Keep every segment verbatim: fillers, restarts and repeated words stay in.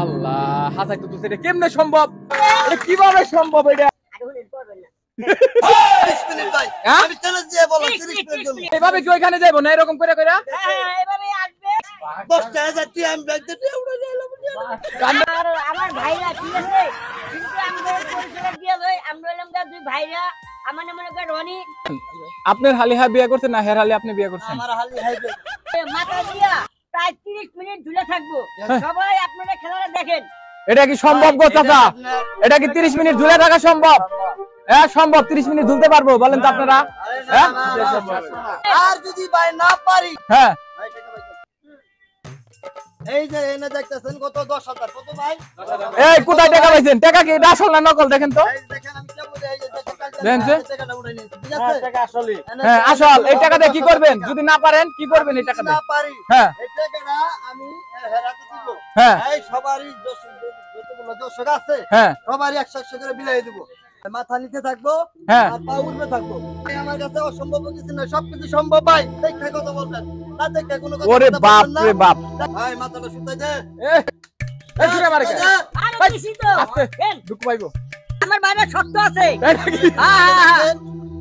আল্লাহ হাসাই তো এটা কেমনে সম্ভব? এটা কিভাবে সম্ভব? এটা এভাবে কি ওইখানে যাইবো না এরকম করে করে? আমার ভাইরা ঠিক আছে, কিন্তু আমাদের পরিচয় দিয়ে লই আমরা হলাম দুই ভাইরা। আমার নাম হলো রনি। আপনার হালিহা বিয়ে করছেন না হের হালি আপনি বিয়ে করছেন? আমার হালিহা বিয়ে। মাথা দিয়া প্রায় ত্রিশ মিনিট ঝুলে থাকবো। সবাই আপনারা খেলাটা দেখেন। এটা কি সম্ভব গো চাচা? এটা কি ত্রিশ মিনিট ঝুলে থাকা সম্ভব? হ্যাঁ সম্ভব, ত্রিশ মিনিট ঝুলতে পারবো বলেন তো আপনারা? হ্যাঁ আর যদি ভাই না পারি, হ্যাঁ এই যে এনে দেখতেছেন কত দশ হাজার কত ভাই? এই কোথায় টাকা পাইছেন? টাকা কি এটা আসল না নকল দেখেন তো? দেখেন আমি কি বলি, এই যে দেখেন যে টাকাটা উড়াই নিয়েছি, ঠিক আছে? টাকা আসলে হ্যাঁ আসল। এই টাকা দিয়ে কি করবেন? যদি না পারেন কি করবেন এই টাকা দিয়ে? না পারি, হ্যাঁ এই টাকাটা আমি হেরাতে দিব। হ্যাঁ এই সবারই যতগুলো দর্শক আছে হ্যাঁ সবারই একশো একশো করে বিলাই দিব। মাথা নিচে থাকবো হ্যাঁ আর পা উঠবে থাকবো। আমার কাছে অসম্ভব কিছু না, সবকিছু সম্ভব ভাই। দেখে কথা বলবেন না, দেখে কোনো কথা ওরে বলবেন বাপ না। রে বাপ, ভাই মাথাটা শুতে দে। এই জুড়ে মারে কে? আরে বেশি তো। আস্তে দুঃখ পাইবো। আমার ভাইরা শক্ত আছে। তাই নাকি? হ্যাঁ হ্যাঁ হ্যাঁ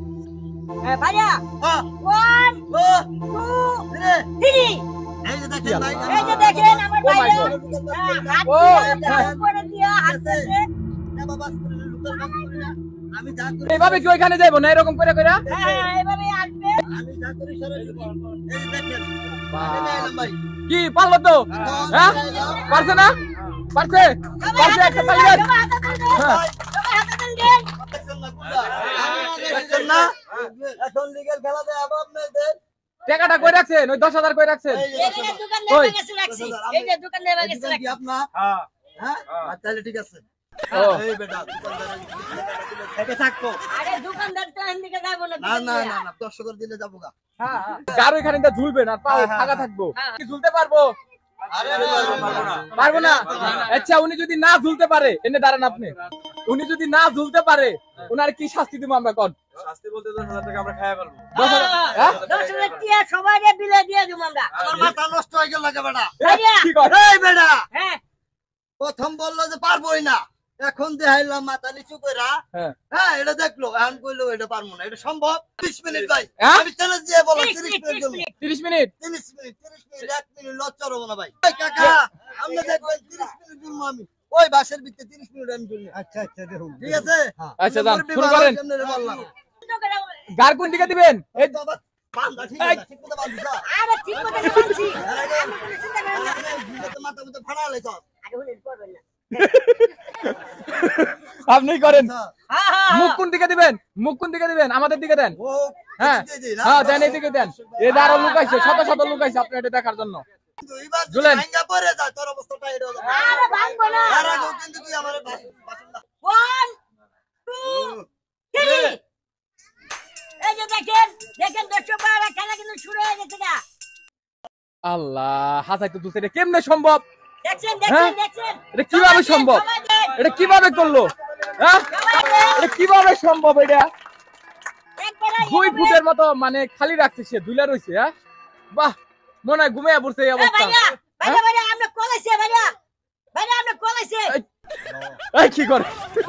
হ্যাঁ ভাইয়া হ্যাঁ ওয়ান ও টু রে থ্রি। এই যে দেখেন ভাই, এই যে দেখেন আমার Oh my ভাইরা God. হাত ও, দিয়ে হাত করে দিয়া হাঁটতেছে। না বাবা, লুকার বাস করি না। আমি যা করি এইভাবে কি ওইখানে যাইবো না এরকম করে করে? হ্যাঁ এবারে আসবে। আমি যা করি সরাসরি এই যে দেখেন আমি নাইলাম ভাই। কি পারলো তো? হ্যাঁ পারছে না? পারছে পারছে একটা তালি দেন। সবাই হাতে তুলবেন। হ্যাঁ। সবাই হাতে তুলবেন। দেখছেন না গুলা? দেখছেন না? এখন লিগ্যাল খেলা দেয় আবার আপনাদের। টাকাটা কই রাখছেন? ওই দশ হাজার কই রাখছেন? এই যে এই যে দোকান দেবা গেছে রাখছি। এই যে দোকান দেবা গেছে কি রাখছি। আপনার? হ্যাঁ হ্যাঁ তাহলে ঠিক আছে। ও এই বেটা দোকানদার থেকে থাকবো। আরে দোকানদার তো এদিকে যাবো না। না না না না দর্শকের দিলে যাবো গা। হ্যাঁ হ্যাঁ গার ওইখানে দা ঝুলবে না, পাও ফাঁকা থাকবো। কি ঝুলতে পারবো? আরে পারবো না। পারবো না? আচ্ছা উনি যদি না ঝুলতে পারে এনে দাঁড়ান আপনি। উনি যদি না ঝুলতে পারে ওনার কি শাস্তি দিব আমরা? কোন শাস্তি বলতে দশ হাজার টাকা আমরা খায়া ফেলবো। দশ হাজার? হ্যাঁ? দশ হাজার টিয়া সবাইকে বিলে দিয়ে দিব আমরা। আমার মাথা নষ্ট হয়ে গেল লাগে বেটা। ভাইয়া। কি কর? এই বেটা হ্যাঁ প্রথম বললো যে পারবোই না, এখন দেখাইলাম মাথা নিচু কইরা। হ্যাঁ হ্যাঁ এটা দেখলো, এখন কইলো এটা পারবো না। এটা সম্ভব? ত্রিশ মিনিট ভাই, হ্যাঁ? আমি চ্যালেঞ্জ দিয়ে বললাম ত্রিশ ত্রিশ মিনিট, মিনিট জন্য। তিরিশ মিনিট? ত্রিশ মিনিট ত্রিশ মিনিট এক মিনিট লজ্জা হবো না ভাই। এই কাকা আপনি দেখবেন ত্রিশ মিনিট জন্য আমি ওই বাসের ভিতরে ত্রিশ মিনিট আমি জন্য। আচ্ছা আচ্ছা দেখুন ঠিক আছে। আচ্ছা যান শুরু করেন। বললাম গার কোন দিকে দিবেন? এই এই তো আবার বান্ধা ঠিক আছে, ঠিক মতো বান্ধা। আরে ঠিক মতো বলছি। আমি কোনো চিন্তা করেন না। মাথা মতো ফাড়া লাইছ। আরে হুনেন করবেন না। আপনি করেন। হ্যাঁ হ্যাঁ মুখ কোন দিকে দিবেন? মুখ কোন দিকে দিবেন? আমাদের দিকে দেন। ও হ্যাঁ হ্যাঁ দেন এইদিকে দেন। এই যে আরো লোক আইছে, শত শত লোক আইছে আপনি এটা দেখার জন্য। এবার ঝুলেন। ভাঙ্গা পড়ে যায় তোর অবস্থাটা এটা হবে। আরে ভাঙবো না। আর আগে কিন্তু তুই আমারে বাসন ওয়ান টু থ্রি। এই যে দেখেন দেখেন দর্শক ভাইরা খেলা কিন্তু শুরু হয়ে গেছে না। আল্লাহ হাসাই তো এটা কেমনে সম্ভব? দেখছেন হ্যাঁ? দেখছেন দেখছেন। এটা কিভাবে সম্ভব? এটা কিভাবে করলো? হ্যাঁ এটা কিভাবে সম্ভব? এটা দুই ফুটের মতো মানে খালি রাখছে সে, দুইলা রইছে। হ্যাঁ বাহ, মনে হয় ঘুমিয়ে পড়ছে এই অবস্থা। ভাইয়া ভাইয়া ভাইয়া আমরা কলাইছে ভাইয়া। ভাইয়া আমরা কলাইছে। এই কি করে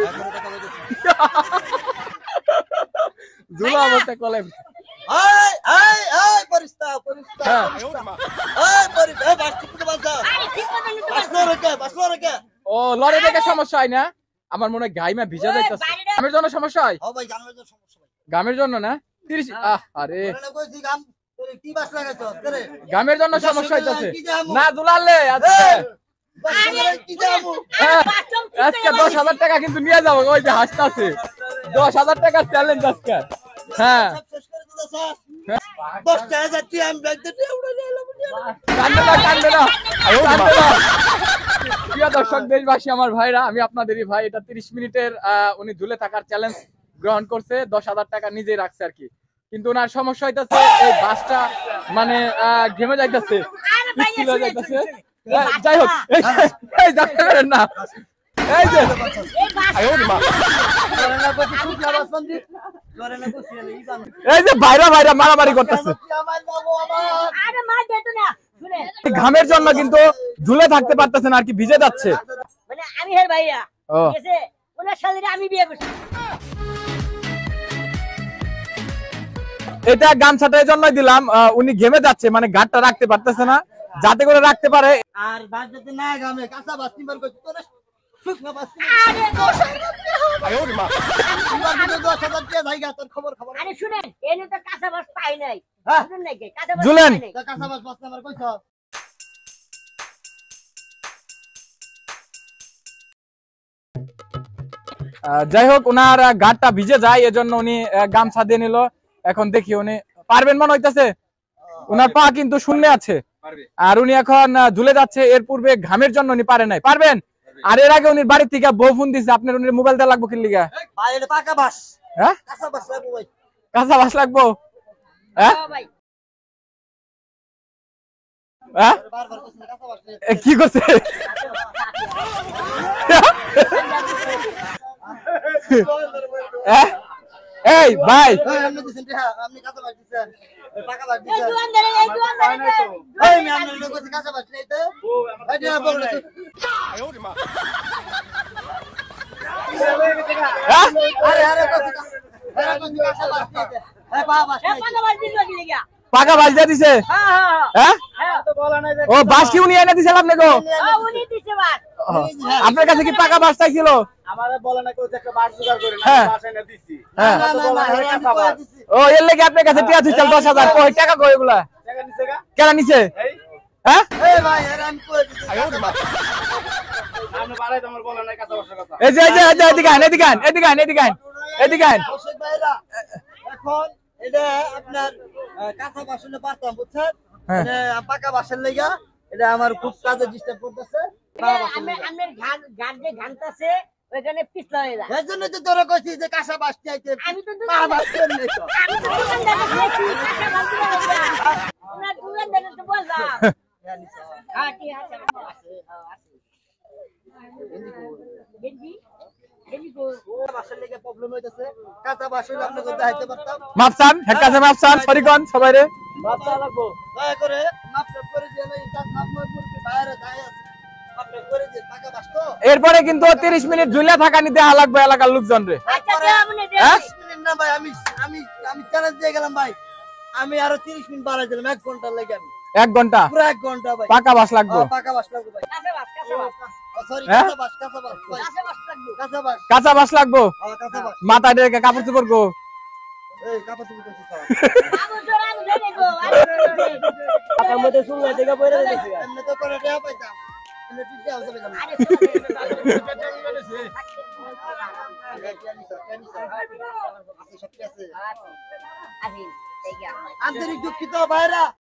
জুলা অবস্থা কলে? এই এই এই পরিস্তা পরিস্তা হ্যাঁ। এই পরি এই বাস ঠিক মতো বাজা। আরে ঠিক মতো নিতে বাসলো রেখে বাসলো রেখে। ও লড়ে দেখে সমস্যা হয় না? আমার মনে হয় গাইমা ভিজা যাইতাছে। গামের জন্য সমস্যা হয়? ও ভাই গানের জন্য সমস্যা ভাই। গামের জন্য না? তিরিশ আহ আরে ওরে কইছি গাম তোরে কি বাস লাগাইছ তোরে? গামের জন্য সমস্যা হইতাছে না দুলালে আজকে। বাস লাগাই কি যাবো? হ্যাঁ, আজকে দশ হাজার টাকা কিন্তু নিয়ে যাবো। ওই যে হাসতাছে দশ হাজার টাকা চ্যালেঞ্জ আজকে। হ্যাঁ সব শেষ করে দিল স্যার। দশ টাকা যাচ্ছি আমি ব্যাগ দিয়ে উড়ে গেলাম। কান্দে না কান্দে না কান্দে না। প্রিয় দর্শক দেশবাসী আমার ভাইরা, আমি আপনাদেরই ভাই। এটা তিরিশ মিনিটের আহ, উনি ঝুলে থাকার চ্যালেঞ্জ গ্রহণ করছে, দশ হাজার টাকা নিজেই রাখছে আর কি। কিন্তু ওনার সমস্যা হইতাছে এই বাসটা মানে আহ, ঘেমে যাইতেছে, পিচ্ছিল হয়ে যাইতেছে। হ্যাঁ, যাই হোক এই এই যাতে পারেন না। এই যে এই বাস আয় ওরে মা। করে না কইছি খুব আওয়াজ শুনছি। করে না কইছি এই গান। এই যে ভাইরা ভাইরা মারামারি করতেছে। আমার বাবু আমার আরে মার যেত না শুনে। ঘামের জন্য কিন্তু ঝুলে থাকতে পারতেছে না আর কি, ভিজে যাচ্ছে। আমি হের ভাইয়া ও ঠিক আছে ওনার শালিরে আমি বিয়ে করছি এটা গামছাটা এই জন্যই দিলাম, আহ, উনি ঘেমে যাচ্ছে, মানে ঘাটটা রাখতে পারতেছে না, যাতে করে রাখতে পারে। আর বাদ যেতে না গামে কাঁচা বাস তিনবার কইছি তোরে শুকনা বাস আরে দোষ তিনবার কিন্তু দশ হাজার টাকা জায়গা তোর খবর খবর আরে শুনেন এনে তো কাঁচা বাস পাই নাই হ্যাঁ। বুঝলেন নাকি কাঁচা বাস জুলেন। পাই নাই। তা কাঁচা বাস বাস নাম্বার কইছ আহ, যাই হোক, ওনার আহ, ঘাটটা ভিজে যায়, এজন্য উনি আহ, গামছা দিয়ে নিল। এখন দেখি উনি পারবেন মনে হইতেছে, ওনার পা কিন্তু শূন্য আছে, পারবে। আর উনি এখন আহ, ঝুলে যাচ্ছে। এর পূর্বে ঘামের জন্য উনি পারে নাই, পারবেন। আর এর আগে উনি বাড়ি থেকে বউ ফোন দিছে, আপনার উনি মোবাইল দেওয়া লাগবো কি লিগা? ভাই এটা পাকা বাস হ্যাঁ, কাঁচা বাস লাগবো ভাই কাঁচা বাস লাগবো। হ্যাঁ ও ভাই হ্যাঁ, বারবার কইছি না, কাঁচা বাস নেই। এ, কি করছে? হ্যাঁ? এই ভাই, এই, আপনি দিছেন রে, হ্যাঁ, আপনি কাঁচা বাস দিছেন এই পাকা বাস এই দিছেন জুয়ান ধরে এই জুয়ান ধরে এই আমি আপনার লোক কইছি কাঁচা বাস নেই তো এই যে বলরে হ্যাঁ? আরে আরে কইছি আরে কইছি কাঁচা বাস নেই তো এই পা বাস এ নেই পাকা বাস দিল কি লাগা পাকা বাস দিয়ে দিছে? হ্যাঁ হ্যাঁ হ্যাঁ, হ্যাঁ ও বাস কি উনি এনে দিছিল আপনাকে? ও উনি দিছে বাস ও, আপনার কাছে কি পাকা বাস চাইছিল? আমারে বলে না কেউ যে একটা বাস জোগাড় করে না, হ্যাঁ। আমি বাস এনে দিছি। হ্যাঁ। না না না আমি কই দিছি ও এর লেগে আপনার কাছে টিয়া দিছিল দশ হাজার। কই টাকা কই এগুলা? টাকা নিছে গা? কেন নিছে? এই, হ্যাঁ, এই ভাই আরে আমি কই দিছি আপনি বাড়াই তো আমার বলে নাই কাঁচা বাসের কথা। এই যে এই যে এই যে, এদিকে আন, এদিকে আন, এদিকে আন, এদিকে আন, এদিকে আন। দর্শক ভাইরা এখন এটা আপনার আহ, কাঁচা বাসনে পারতাম বুঝছেন হ্যাঁ। এটা পাকা বাসের লাগা এটা আমার খুব কাজে ডিস্টার্ব করতেছে আমি আমের ঘাট ঘাট যে ঘানতাছে ওইখানে পিছলা হয়ে যায় এর জন্য তো তোরা কইছি যে কাঁচা বাস চাইতে আমি তো পা বাস করে নিছ আমি তো দোকানদারে বলেছি কাঁচা বাস দিল ওনার দোকানদারে তো বললাম হ্যাঁ ঠিক আছে গেঞ্জি গেঞ্জি কো বাসের লাগা প্রবলেম হইতাছে কাঁচা বাস হইলে আপনাকে দেখাইতে পারতাম মাপসান, হেড কাছে মাপসান, সরি কোন সবাই রে। বাপটা লাগবো দয়া করে মাপ টাপ করে দিয়ে এই কাজ মাপ মই করতে বাইরে যায় আছে মাপ টাপ করে দিয়ে পাকা বাস তো এরপরে কিন্তু তিরিশ মিনিট ঝুলে থাকা নিতে দেয়া লাগবে এলাকার লোকজন রে। আচ্ছা দে আমনে দে হ্যাঁ? তিরিশ মিনিট না ভাই আমি আমি আমি চ্যালেঞ্জ দিয়ে গেলাম ভাই আমি আরো তিরিশ মিনিট বাড়াই দিলাম এক ঘন্টা লেগে আমি এক ঘন্টা পুরো এক ঘন্টা ভাই পাকা বাস লাগবে। হ্যাঁ, পাকা বাস লাগবে ভাই কাঁচা বাস কাঁচা বাস সরি হ্যাঁ? কাঁচা বাস কাঁচা বাস ভাই, কাঁচা বাস লাগবে কাঁচা বাস কাঁচা বাস লাগবো, হ্যাঁ, কাঁচা বাস মাথায় ডেকে কাপড় চোপড় গো। এই কাপড় তুমি কইছিস আবু জোর আমি ধরে গো আরে টাকার মধ্যে শুনলে থেকে বইরা দিতেছি এমনি তো করে দেয়া পাইতাম এমনি ঠিক দেওয়া যাবে না আরে আছে শক্তি আছে আরে এই গা আন্তরিক দুঃখিত ভাইরা